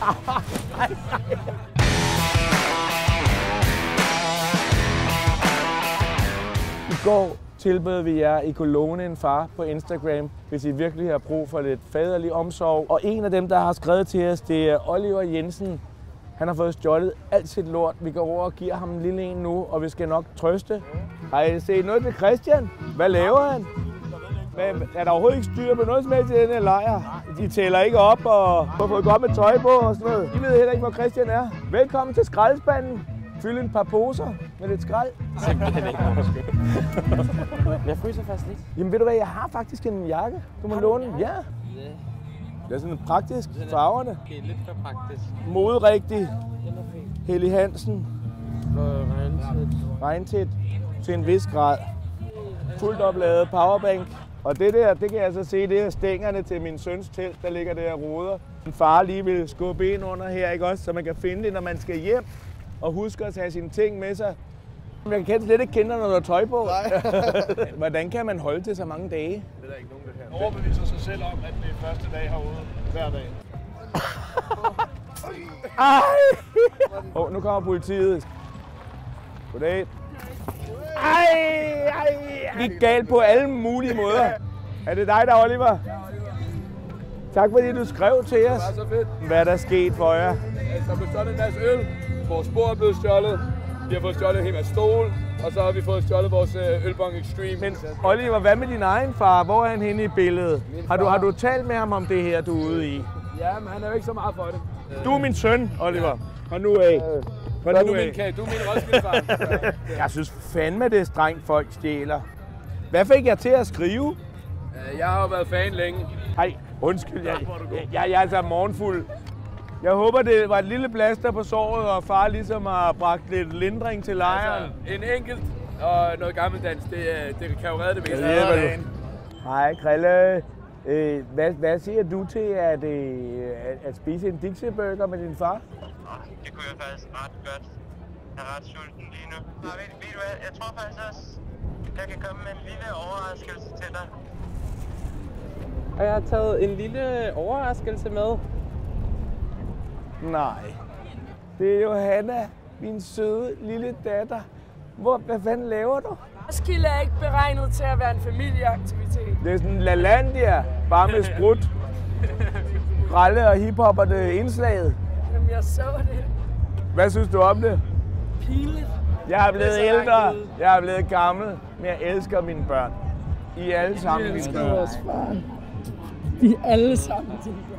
I går tilbød vi jer i kolonien far på Instagram, hvis I virkelig har brug for lidt faderlig omsorg. Og en af dem, der har skrevet til os, det er Oliver Jensen. Han har fået stjålet alt sit lort. Vi går over og giver ham en lille en nu, og vi skal nok trøste. Har I set noget til Christian? Hvad laver han? Men er der overhovedet ikke styr på noget som helst i den her lejr? De tæller ikke op og har fået godt med tøj på og sådan noget. I ved heller ikke, hvor Christian er. Velkommen til skraldespanden. Fyld en par poser med lidt skrald. Simpelthen ikke Jeg fryser faktisk lidt. Jamen ved du hvad, jeg har faktisk en jakke. Du må låne den. Ja. Det er sådan praktisk. Farverne. Det er lidt for praktisk. Moderigtig. Helly Hansen. Regntæt. Til en vis grad. Fuldt opladet powerbank. Og det der, det kan jeg så se, det er stængerne til min søns telt, der ligger der og roder. Min far lige vil skubbe ind under her, ikke også? Så man kan finde det, når man skal hjem. Og huske at tage sine ting med sig. Jeg kan slet ikke kende dig, når du har tøj på. Nej. Hvordan kan man holde til så mange dage? Det er der ikke nogen, der kan. Overbeviser sig selv om, at det er første dag herude hver dag. Nu kommer politiet. Goddag. Vi er galt på alle mulige måder. Er det dig, der er Oliver? Tak fordi du skrev til os. Det var så fedt. Hvad er der sket for jer? Der blev stjålet en masse øl. Vores spor er blevet stjålet. Vi har fået stjålet en hel masse stol. Og så har vi fået stjålet vores ølbong Extreme. Men Oliver, hvad med din egen far? Hvor er han henne i billedet? Har du talt med ham om det her, du er ude i? Ja, men han er jo ikke så meget for det. Du er min søn, Oliver. Fra nu af. Du er min Roskilde-far. Jeg synes fandme, det er strengt, folk stjæler. Hvad fik jeg til at skrive? Jeg har jo været fan længe. Hej, undskyld. Jeg er altså morgenfuld. Jeg håber, det var et lille plaster på såret, og far ligesom har bragt lidt lindring til lejren. Altså, en enkelt og noget gammeldans, det kan jo redde det meste. Hej, Krille. Hvad siger du til at spise en Dixie-burger med din far? Det kunne jeg faktisk ret godt. Jeg er ret sulten lige nu. Ved du hvad, jeg tror faktisk også, jeg kan komme med en lille overraskelse til dig. Og jeg har taget en lille overraskelse med. Nej. Det er Johanna, min søde lille datter. Hvad fanden laver du? Roskilde er ikke beregnet til at være en familieaktivitet. Det er sådan LaLandia, bare med sprut. Ralle og hiphopperne indslaget. Jamen, jeg så det. Hvad synes du om det? Pinligt. Jeg er blevet ældre, jeg er blevet gammel, men jeg elsker mine børn. I er alle sammen mine børn. Vi er alle sammen dine børn.